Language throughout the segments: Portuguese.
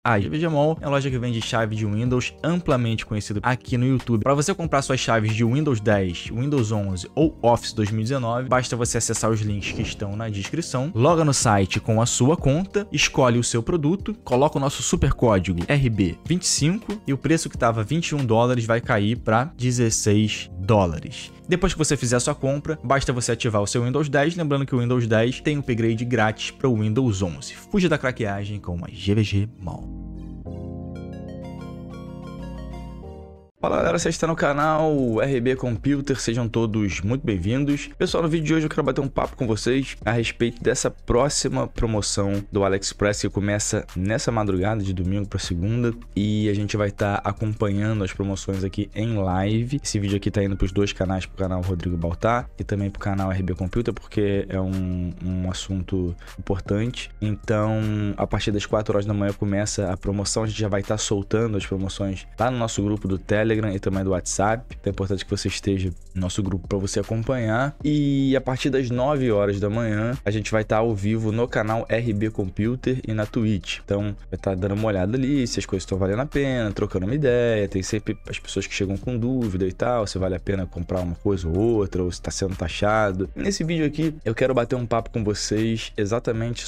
A GVG Mall é uma loja que vende chave de Windows, amplamente conhecida aqui no YouTube. Para você comprar suas chaves de Windows 10, Windows 11 ou Office 2019, basta você acessar os links que estão na descrição, loga no site com a sua conta, escolhe o seu produto, coloca o nosso super código RB25 e o preço que estava $21 vai cair para $16. Depois que você fizer a sua compra, basta você ativar o seu Windows 10, lembrando que o Windows 10 tem upgrade grátis para o Windows 11. Fuja da craqueagem com a GVG Mall. Fala galera, você está no canal RB Computer, sejam todos muito bem-vindos. Pessoal, no vídeo de hoje eu quero bater um papo com vocês a respeito dessa próxima promoção do AliExpress que começa nessa madrugada de domingo para segunda e a gente vai estar acompanhando as promoções aqui em live. Esse vídeo aqui tá indo para os dois canais, para o canal Rodrigo Baltar e também para o canal RB Computer, porque é um assunto importante. Então, a partir das 4 horas da manhã começa a promoção, a gente já vai estar soltando as promoções lá no nosso grupo do Telegram e também do WhatsApp. Então é importante que você esteja no nosso grupo para você acompanhar. E a partir das 9 horas da manhã a gente vai estar ao vivo no canal RB Computer e na Twitch. Então vai estar dando uma olhada ali se as coisas estão valendo a pena, trocando uma ideia. Tem sempre as pessoas que chegam com dúvida e tal, se vale a pena comprar uma coisa ou outra, ou se está sendo taxado. Nesse vídeo aqui eu quero bater um papo com vocês exatamente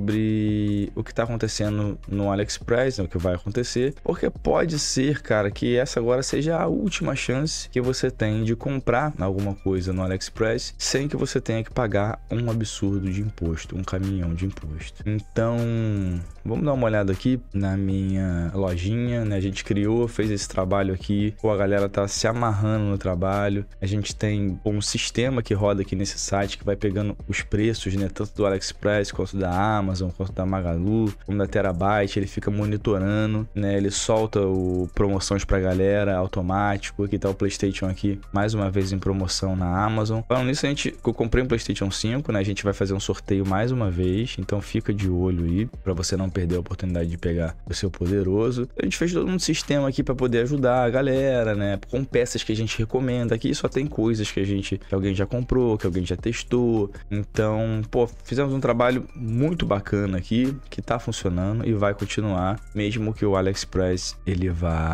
sobre o que está acontecendo no AliExpress, né, o que vai acontecer, porque pode ser, cara, que essa agora seja a última chance que você tem de comprar alguma coisa no AliExpress sem que você tenha que pagar um absurdo de imposto, um caminhão de imposto. Então, vamos dar uma olhada aqui na minha lojinha, né? A gente fez esse trabalho aqui, a galera tá se amarrando no trabalho. A gente tem um sistema que roda aqui nesse site que vai pegando os preços, né? Tanto do AliExpress, quanto da Amazon, quanto da Magalu, como da Terabyte. Ele fica monitorando, né? Ele solta promoções pra galera, automático. Aqui tá o PlayStation aqui, mais uma vez em promoção na Amazon. Falando nisso, eu comprei um PlayStation 5, né? A gente vai fazer um sorteio mais uma vez, então fica de olho aí, pra você não perder a oportunidade de pegar o seu poderoso. A gente fez todo um sistema aqui pra poder ajudar a galera, né? Com peças que a gente recomenda. Aqui só tem coisas que alguém já comprou, que alguém já testou. Então, pô, fizemos um trabalho muito bacana aqui, que tá funcionando e vai continuar, mesmo que o AliExpress ele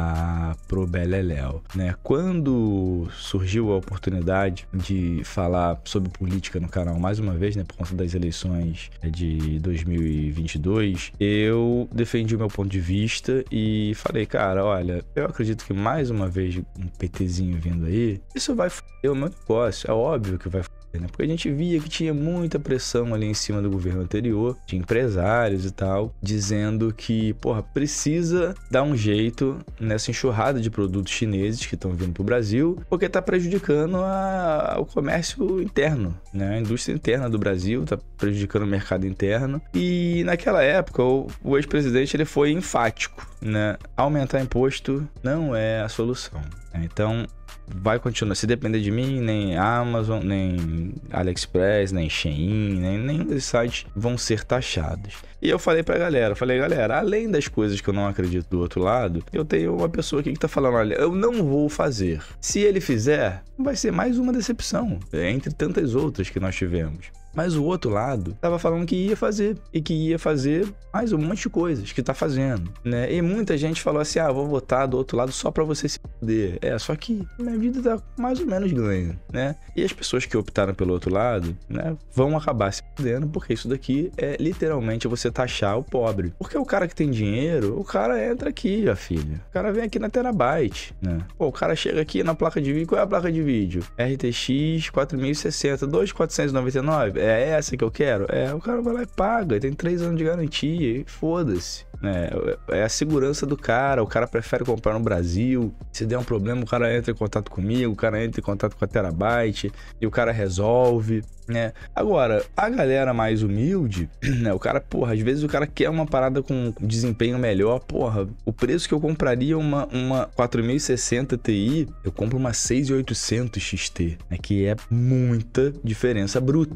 vá pro beleléu, né? Quando surgiu a oportunidade de falar sobre política no canal mais uma vez, né, por conta das eleições de 2022, eu defendi o meu ponto de vista e falei, cara, olha, eu acredito que mais uma vez um PTzinho vindo aí, isso vai foder o meu negócio, é óbvio que vai foder, né? Porque a gente via que tinha muita pressão ali em cima do governo anterior, de empresários e tal, dizendo que, porra, precisa dar um jeito nessa enxurrada de produtos chineses que estão vindo pro Brasil, porque tá prejudicando o comércio interno, né? A indústria interna do Brasil tá prejudicando o mercado interno. E naquela época o ex-presidente ele foi enfático, né? Aumentar imposto não é a solução. Então vai continuar, se depender de mim, nem Amazon, nem AliExpress, nem Shein, nenhum desses sites vão ser taxados. E eu falei galera, além das coisas que eu não acredito do outro lado, eu tenho uma pessoa aqui que tá falando, olha, eu não vou fazer. Se ele fizer, vai ser mais uma decepção, entre tantas outras que nós tivemos. Mas o outro lado tava falando que ia fazer, e que ia fazer mais um monte de coisas que tá fazendo, né? E muita gente falou assim, vou votar do outro lado só pra você se fuder. Só que minha vida tá mais ou menos ganha, né? E as pessoas que optaram pelo outro lado, né, vão acabar se fudendo, porque isso daqui é literalmente você taxar o pobre. Porque o cara que tem dinheiro, o cara entra aqui, a filha. O cara vem aqui na Terabyte, né? Pô, o cara chega aqui na placa de vídeo, qual é a placa de vídeo? RTX 4060, 2.499. É essa que eu quero? O cara vai lá e paga, tem 3 anos de garantia e foda-se. É a segurança do cara, o cara prefere comprar no Brasil. Se der um problema, o cara entra em contato comigo, o cara entra em contato com a Terabyte e o cara resolve, né? Agora, a galera mais humilde, né? O cara, porra, às vezes o cara quer uma parada com desempenho melhor, porra, o preço que eu compraria uma 4060 Ti, eu compro uma 6800 XT, né? Que é muita diferença bruta.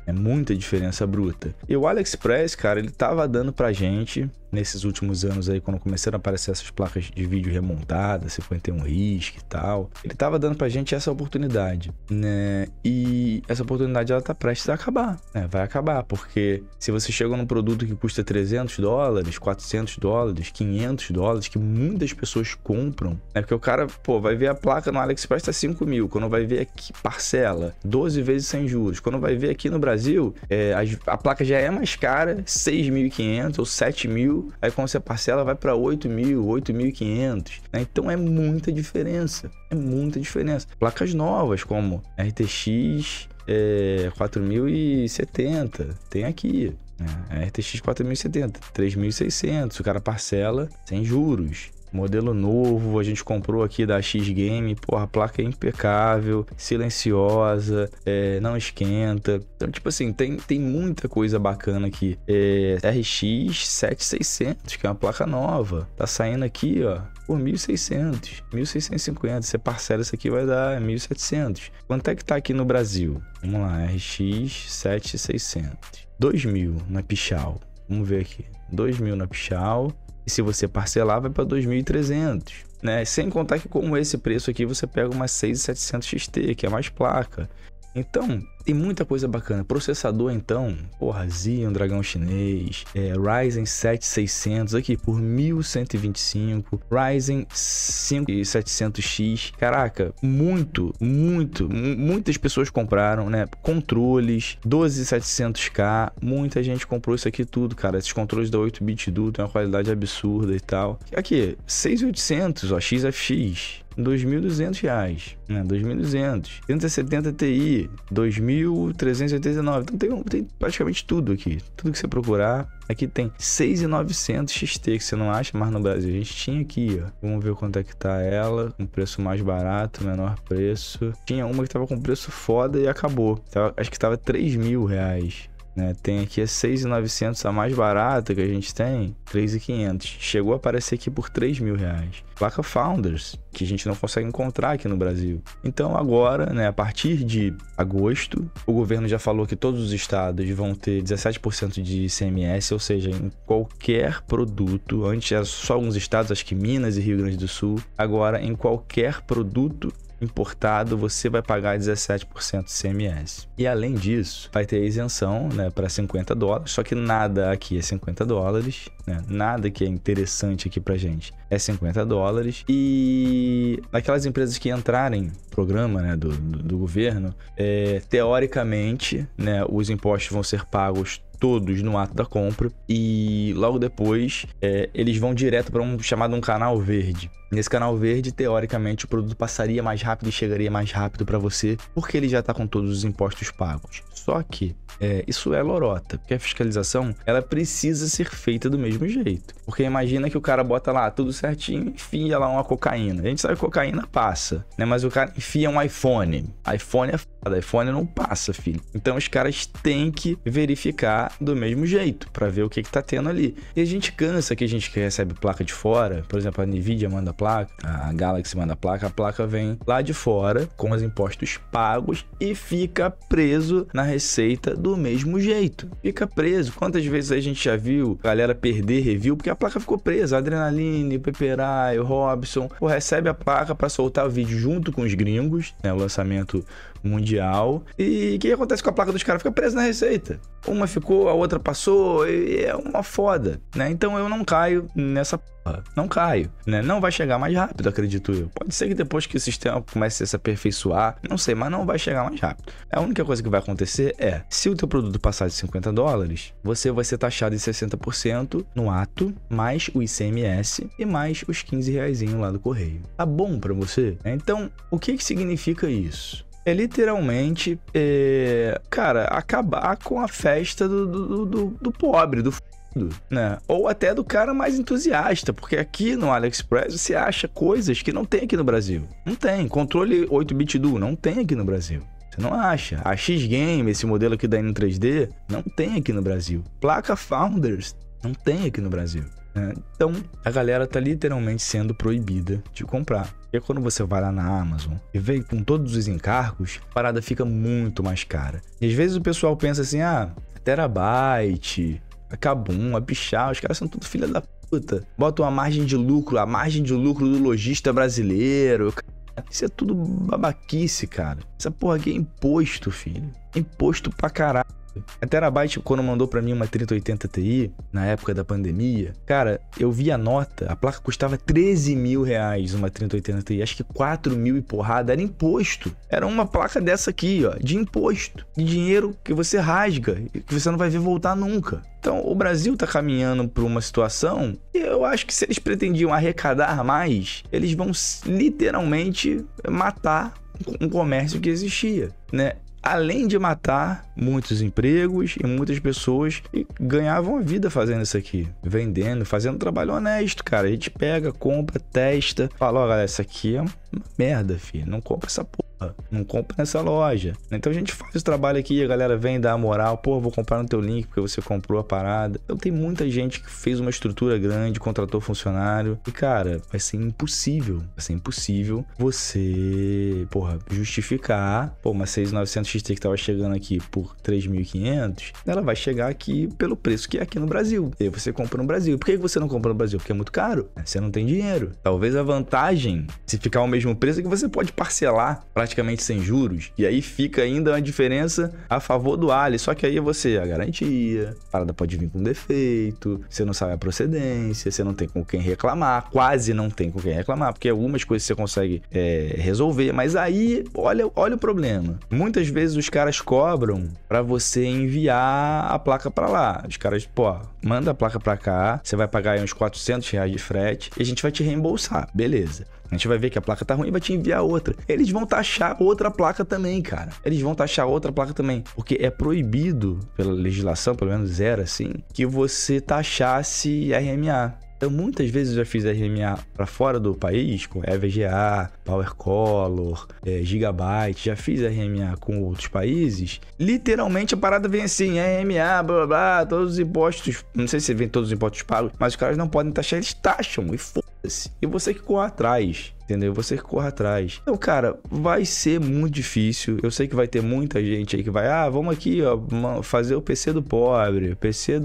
É muita diferença bruta. E o AliExpress, cara, ele tava dando pra gente, nesses últimos anos aí, quando começaram a aparecer essas placas de vídeo remontadas, 51 RISC e tal, ele tava dando pra gente essa oportunidade, né? E essa oportunidade, ela tá prestes a acabar, né? Vai acabar, porque se você chega num produto que custa $300, $400, $500, que muitas pessoas compram, né? Porque o cara, pô, vai ver a placa no AliExpress tá 5 mil, quando vai ver aqui, parcela, 12 vezes sem juros, quando vai ver aqui no Brasil, a placa já é mais cara, 6.500 ou 7.000, aí quando você parcela vai para 8.000, 8.500, né? Então é muita diferença, Placas novas como RTX 4070, tem aqui, né? RTX 4070, 3.600, o cara parcela sem juros. Modelo novo, a gente comprou aqui da X-Game, porra, a placa é impecável, silenciosa, não esquenta. Então, tipo assim, tem muita coisa bacana aqui. RX 7600, que é uma placa nova, tá saindo aqui, ó, por 1.600, 1.650. Você parcela isso aqui, vai dar 1.700. Quanto é que tá aqui no Brasil? Vamos lá, RX 7600. 2.000 na Pichau. Vamos ver aqui. 2.000 na Pichau. E se você parcelar, vai para 2.300, né? Sem contar que com esse preço aqui, você pega uma 6700 XT, que é mais placa. Então, tem muita coisa bacana. Processador, então, porra, Xeon, dragão chinês, Ryzen 7600 aqui por 1.125, Ryzen 5700X. Caraca, muitas pessoas compraram, né? Controles, 12700K, muita gente comprou isso aqui tudo, cara. Esses controles da 8-bit Duo tem uma qualidade absurda e tal. Aqui, 6800, ó, XFX. R$2.200, né? 2.200. 3070 Ti, 2.389. Então tem praticamente tudo aqui. Tudo que você procurar. Aqui tem 6.900 XT, que você não acha mais no Brasil. A gente tinha aqui, ó. Vamos ver quanto é que tá ela. Um preço mais barato, menor preço. Tinha uma que tava com preço foda e acabou. Acho que tava R$3.000. Né? Tem aqui a 6.900, a mais barata que a gente tem, 3.500. Chegou a aparecer aqui por R$3.000. Placa Founders, que a gente não consegue encontrar aqui no Brasil. Então agora, né, a partir de agosto, o governo já falou que todos os estados vão ter 17% de ICMS, ou seja, em qualquer produto. Antes era só alguns estados, acho que Minas e Rio Grande do Sul. Agora, em qualquer produto importado, você vai pagar 17% de ICMS. E além disso, vai ter isenção, né, para $50, só que nada aqui é $50, né? Nada que é interessante aqui pra gente é $50. E aquelas empresas que entrarem no programa, né, do governo, teoricamente, né, os impostos vão ser pagos todos no ato da compra e logo depois eles vão direto para um chamado canal verde. Nesse canal verde, teoricamente, o produto passaria mais rápido e chegaria mais rápido para você, porque ele já está com todos os impostos pagos. Só que isso é lorota, porque a fiscalização ela precisa ser feita do mesmo jeito. Porque imagina que o cara bota lá tudo certinho, enfia lá uma cocaína. A gente sabe que cocaína passa, né? Mas o cara enfia um iPhone. iPhone é foda, iPhone não passa, filho. Então os caras têm que verificar do mesmo jeito para ver o que tá tendo ali. E a gente cansa que a gente que recebe placa de fora, por exemplo, a Nvidia manda placa, a Galaxy manda placa, a placa vem lá de fora com os impostos pagos e fica preso na receita do mesmo jeito. Fica preso. Quantas vezes a gente já viu galera perder review porque a placa ficou presa? Adrenaline, Peperai, Robson, recebe a placa para soltar o vídeo junto com os gringos, né, o lançamento mundial. E o que acontece com a placa dos caras? Fica presa na receita. Uma ficou, a outra passou, e é uma foda, né? Então eu não caio nessa porra. Não caio, né? Não vai chegar mais rápido, acredito eu. Pode ser que depois que o sistema comece a se aperfeiçoar, não sei, mas não vai chegar mais rápido. A única coisa que vai acontecer é, se o teu produto passar de $50, você vai ser taxado em 60% no ato, mais o ICMS e mais os R$15 lá do correio. Tá bom pra você? Então, o que significa isso? É literalmente, cara, acabar com a festa do pobre, do fudido, né? Ou até do cara mais entusiasta, porque aqui no AliExpress você acha coisas que não tem aqui no Brasil. Não tem. Controle 8-bit Duo não tem aqui no Brasil. Você não acha. A X-Game, esse modelo aqui da N3D, não tem aqui no Brasil. Placa Founders não tem aqui no Brasil. né? Então, a galera tá literalmente sendo proibida de comprar. E quando você vai lá na Amazon e vê com todos os encargos, a parada fica muito mais cara. E às vezes o pessoal pensa assim, Terabyte, a Kabum, a Pichá, os caras são tudo filha da puta. Botam a margem de lucro do lojista brasileiro. Isso é tudo babaquice, cara. Essa porra aqui é imposto, filho. Imposto pra caralho. A Terabyte, quando mandou pra mim uma 3080 Ti, na época da pandemia, cara, eu vi a nota, a placa custava 13 mil reais, uma 3080 Ti, acho que 4 mil e porrada, era imposto. Era uma placa dessa aqui, ó, de imposto, de dinheiro que você rasga, que você não vai ver voltar nunca. Então, o Brasil tá caminhando por uma situação e eu acho que se eles pretendiam arrecadar mais, eles vão literalmente matar um comércio que existia, né? Além de matar muitos empregos e muitas pessoas que ganhavam a vida fazendo isso aqui. Vendendo, fazendo trabalho honesto, cara. A gente pega, compra, testa. Fala, ó, galera, isso aqui é uma merda, filho. Não compra essa porra. Não compra nessa loja. Então a gente faz o trabalho aqui, a galera vem dar a moral. Pô, vou comprar no teu link porque você comprou a parada. Então tem muita gente que fez uma estrutura grande, contratou funcionário. E, cara, vai ser impossível. Vai ser impossível você, justificar. Pô, uma 6900 XT que tava chegando aqui por 3.500, ela vai chegar aqui pelo preço que é aqui no Brasil. E aí você compra no Brasil. Por que você não compra no Brasil? Porque é muito caro. Você não tem dinheiro. Talvez a vantagem, se ficar o mesmo preço, é que você pode parcelar praticamente sem juros. E aí fica ainda uma diferença a favor do Ali. Só que aí você a garantia, a parada pode vir com defeito, você não sabe a procedência, você não tem com quem reclamar, quase não tem com quem reclamar, porque algumas coisas você consegue resolver. Mas aí, olha o problema. Muitas vezes os caras cobram pra você enviar a placa pra lá. Os caras, manda a placa pra cá, você vai pagar aí uns 400 reais de frete e a gente vai te reembolsar. Beleza. A gente vai ver que a placa tá ruim e vai te enviar outra. Eles vão taxar outra placa também, cara. Eles vão taxar outra placa também. Porque é proibido pela legislação, pelo menos era assim, que você taxasse RMA. Então, muitas vezes eu já fiz RMA para fora do país, com EVGA, PowerColor, Gigabyte, já fiz RMA com outros países. Literalmente a parada vem assim, RMA, blá blá blá, todos os impostos, não sei se vem todos os impostos pagos, mas os caras não podem taxar, eles taxam e foda-se. E você que corre atrás. Entendeu? Você que corre atrás. Então, cara, vai ser muito difícil. Eu sei que vai ter muita gente aí que vai, vamos aqui, ó, fazer o PC do pobre, PC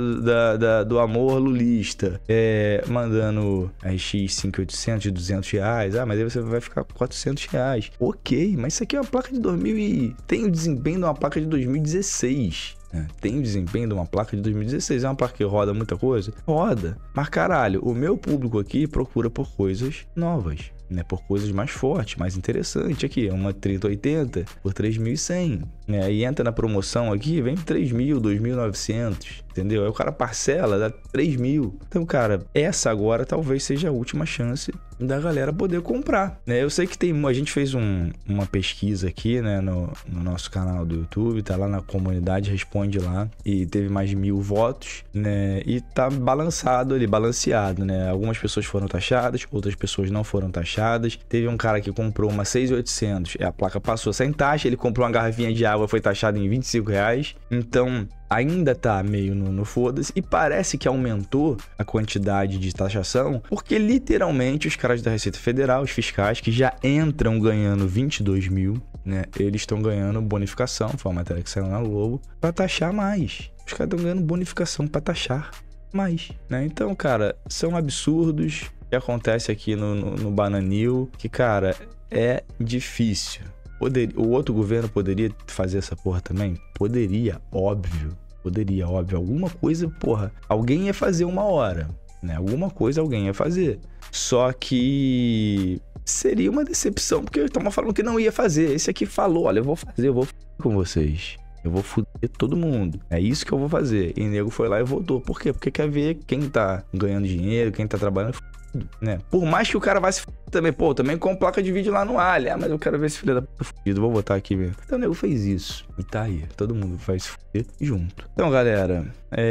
do amor lulista, mandando RX 5800 de 200 reais. Mas aí você vai ficar com 400 reais. Ok, mas isso aqui é uma placa de 2000 e tem o desempenho de uma placa de 2016. Tem o desempenho de uma placa de 2016. É uma placa que roda muita coisa? Roda. Mas caralho, o meu público aqui procura por coisas novas, né? Por coisas mais fortes, mais interessantes. Aqui é uma 3080 por 3.100, né? Aí entra na promoção aqui, vem 3.000, 2.900, entendeu? Aí o cara parcela, dá 3.000. Então, cara, essa agora talvez seja a última chance da galera poder comprar, né? Eu sei que a gente fez uma pesquisa aqui, né, no nosso canal do YouTube, tá lá na comunidade, responde lá, e teve mais de 1.000 votos, né? E tá balanceado, né? Algumas pessoas foram taxadas, outras pessoas não foram taxadas. Teve um cara que comprou uma 6800, a placa passou sem taxa, ele comprou uma garrafinha de água, foi taxado em 25 reais. Então, ainda tá meio no foda-se, e parece que aumentou a quantidade de taxação, porque literalmente os caras da Receita Federal, os fiscais, que já entram ganhando 22 mil, né? Eles estão ganhando bonificação, foi uma matéria que saiu na Globo, pra taxar mais. Os caras estão ganhando bonificação pra taxar mais, né? Então, cara, são absurdos que acontece aqui no Bananil, que, cara, é difícil. O outro governo poderia fazer essa porra também? Poderia, óbvio. Alguma coisa, alguém ia fazer uma hora, né? Alguma coisa alguém ia fazer. Só que seria uma decepção, porque estavam falando que não ia fazer. Esse aqui falou, olha, eu vou fazer com vocês. Eu vou foder todo mundo. É isso que eu vou fazer. E o nego foi lá e voltou. Por quê? Porque quer ver quem tá ganhando dinheiro, quem tá trabalhando, né? Por mais que o cara vá se fuder também, também com placa de vídeo lá no Ali. Mas eu quero ver esse filho da puta fudido, vou botar aqui mesmo. Então o nego fez isso. E tá aí, todo mundo vai se fuder junto. Então, galera,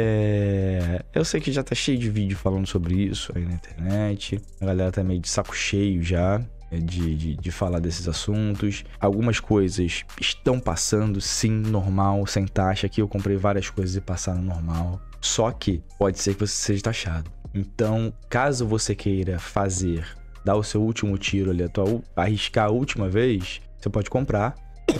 eu sei que já tá cheio de vídeo falando sobre isso aí na internet. A galera tá meio de saco cheio já de falar desses assuntos. Algumas coisas estão passando, sim, normal, sem taxa. Aqui eu comprei várias coisas e passaram normal. Só que pode ser que você seja taxado. Então, caso você queira dar o seu último tiro ali, arriscar a última vez, você pode comprar.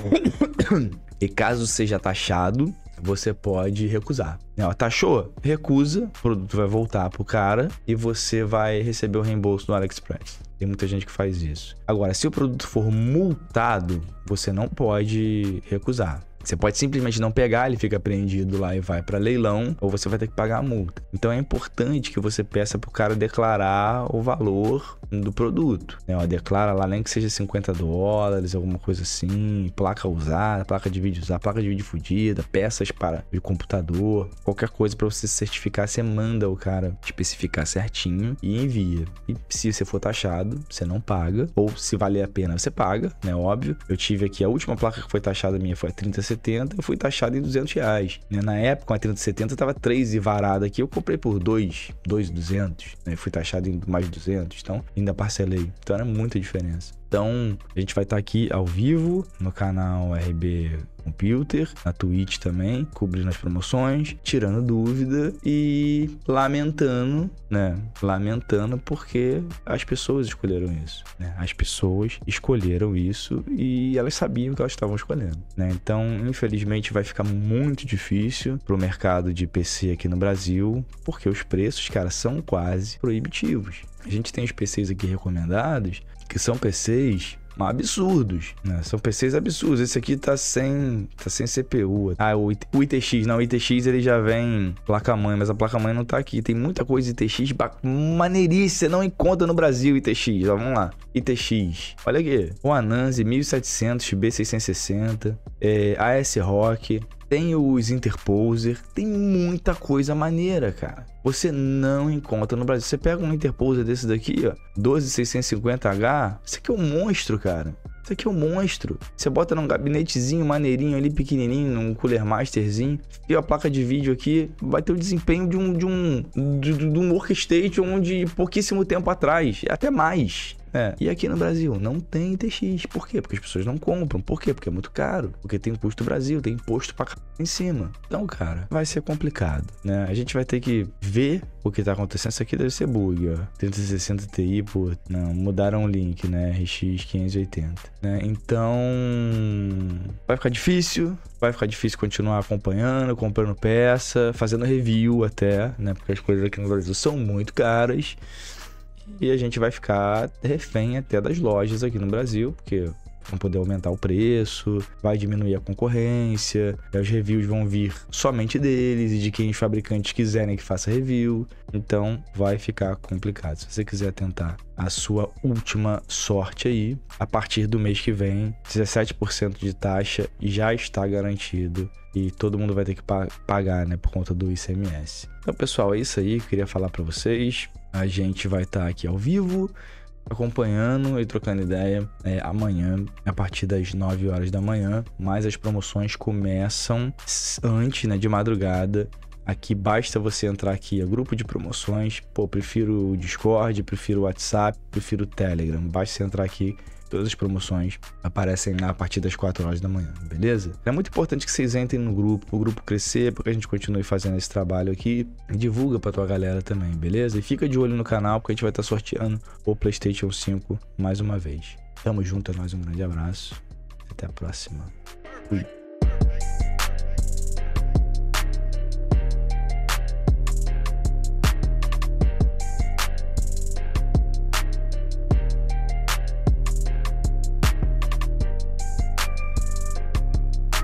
E caso seja taxado, você pode recusar. Taxou? Recusa, o produto vai voltar pro cara e você vai receber o reembolso do AliExpress. Tem muita gente que faz isso. Agora, se o produto for multado, você não pode recusar. Você pode simplesmente não pegar, ele fica apreendido lá e vai para leilão, ou você vai ter que pagar a multa. Então é importante que você peça pro cara declarar o valor do produto. Declara lá, nem que seja $50, alguma coisa assim, placa usada, placa de vídeo usada, placa de vídeo fodida, peças para o computador, qualquer coisa para você se certificar, você manda o cara especificar certinho e envia. E se você for taxado, você não paga, ou se valer a pena, você paga, né? Óbvio. Eu tive aqui, a última placa que foi taxada minha foi a 3070, eu fui taxado em R$200, né? Na época, a 3070 tava 3 e varada aqui, eu comprei por 2.200, né? Fui taxado em mais de 200, então ainda parcelei. Então era muita diferença. Então, a gente vai estar aqui ao vivo no canal RB Computer, na Twitch também, cobrindo as promoções, tirando dúvida e lamentando, né? Lamentando porque as pessoas escolheram isso, né? As pessoas escolheram isso e elas sabiam que elas estavam escolhendo, né? Então, infelizmente, vai ficar muito difícil pro mercado de PC aqui no Brasil, porque os preços, cara, são quase proibitivos. A gente tem os PCs aqui recomendados, que são PCs absurdos, né? São PCs absurdos. Esse aqui tá sem CPU. O ITX, não, o ITX ele já vem placa-mãe, mas a placa-mãe não tá aqui. Tem muita coisa ITX maneiríssima, você não encontra no Brasil ITX. Ó, vamos lá. ITX, olha aqui. O Anansi 1700, B660, ASRock, tem os Interposer, tem muita coisa maneira, cara. Você não encontra no Brasil. Você pega um Interposer desse daqui, ó, 12650H, isso aqui é um monstro, cara. Isso aqui é um monstro. Você bota num gabinetezinho maneirinho ali, pequenininho, num Cooler Masterzinho, e a placa de vídeo aqui vai ter o desempenho de um workstation de pouquíssimo tempo atrás, até mais. E aqui no Brasil não tem ITX. Por quê? Porque as pessoas não compram. Por quê? Porque é muito caro. Porque tem imposto do Brasil, tem imposto pra caralho em cima. Então, cara, vai ser complicado, né? A gente vai ter que ver o que tá acontecendo. Isso aqui deve ser bug, ó. 3060 Ti, pô, não, mudaram o link, né? RX 580, né? Então, vai ficar difícil continuar acompanhando, comprando peça, fazendo review até, né? Porque as coisas aqui no Brasil são muito caras. E a gente vai ficar refém até das lojas aqui no Brasil, porque vão poder aumentar o preço, vai diminuir a concorrência, os reviews vão vir somente deles e de quem os fabricantes quiserem que faça review. Então vai ficar complicado. Se você quiser tentar a sua última sorte aí, a partir do mês que vem, 17% de taxa já está garantido. E todo mundo vai ter que pagar, né, por conta do ICMS. Então, pessoal, é isso aí que eu queria falar para vocês. A gente vai estar aqui ao vivo, acompanhando e trocando ideia amanhã, a partir das 9 horas da manhã. Mas as promoções começam antes, né, de madrugada. Aqui basta você entrar aqui, grupo de promoções. Pô, prefiro o Discord, prefiro o WhatsApp, prefiro o Telegram. Basta você entrar aqui. Todas as promoções aparecem lá a partir das 4 horas da manhã, beleza? É muito importante que vocês entrem no grupo, o grupo crescer, porque a gente continue fazendo esse trabalho aqui. Divulga pra tua galera também, beleza? E fica de olho no canal, porque a gente vai estar sorteando o PlayStation 5 mais uma vez. Tamo junto, é nóis, um grande abraço. Até a próxima. Fui.